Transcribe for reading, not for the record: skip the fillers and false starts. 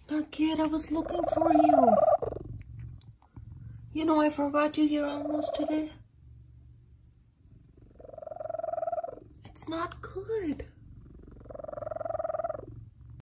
Kid, I was looking for you. You know, I forgot you here almost today. It's not good.